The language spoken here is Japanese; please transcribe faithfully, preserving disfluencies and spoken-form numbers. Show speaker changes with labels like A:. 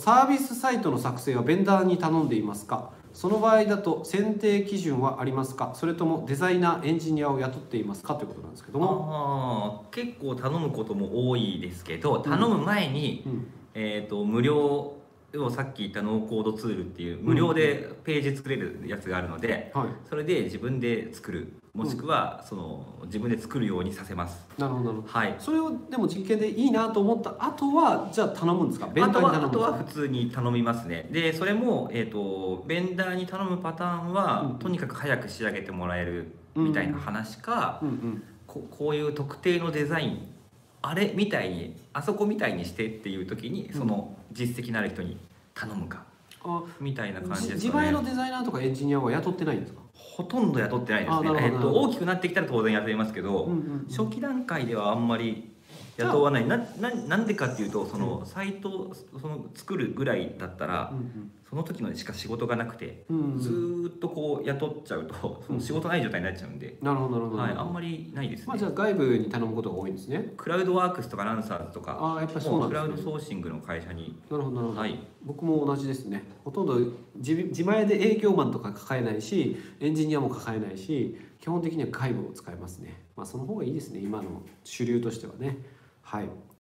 A: サービスサイトの作成はベンダーに頼んでいますか？その場合だと選定基準はありますか？それともデザイナーエンジニアを雇っていますかということなんですけども。
B: あ結構頼むことも多いですけど、頼む前に、
A: うん、
B: えー、と無料をさっき言ったノーコードツールっていう無料でページ作れるやつがあるので、
A: はい、
B: それで自分で作る、もしくはその自分で作るようにさせます。
A: なるほどなるほど。
B: はい。
A: それをでも実験でいいなと思った後はじゃあ頼むんですか？ベン
B: あと
A: ダーに頼むんですか？
B: はあとは普通に頼みますね。でそれも、えー、とベンダーに頼むパターンは、
A: うん
B: とにかく早く仕上げてもらえるみたいな話か、
A: うんうん、
B: こ, こういう特定のデザインあれみたいにあそこみたいにしてっていう時にその実績のある人に頼むか、
A: あ
B: みたいな感じですかね。
A: 自前のデザイナーとかエンジニアは雇ってないんですか？
B: ほとんど雇ってないですね。えっと、大きくなってきたら当然雇いますけど、うんうんうん、初期段階ではあんまり雇わない。な, な, なんでかっていうと、そのサイトその作るぐらいだったら、うんうん、その時のしか仕事がなくて、うんうん、ずっとこう雇っちゃうとその仕事ない状態になっちゃうんで、
A: なるほどなるほど、
B: はい、あんまりないですね。
A: まあ、じゃあ外部に頼むことが多いんですね。
B: クラウドワークスとかランサーズとか、
A: あやっぱそうなんですね。
B: クラウドソーシングの会社に。
A: なるほどなるほど、
B: はい、
A: 僕も同じですね。ほとんど 自, 自前で営業マンとか抱えないし、エンジニアも抱えないし、基本的には外部を使いますね。まあその方がいいですね、今の主流としてはね。はい。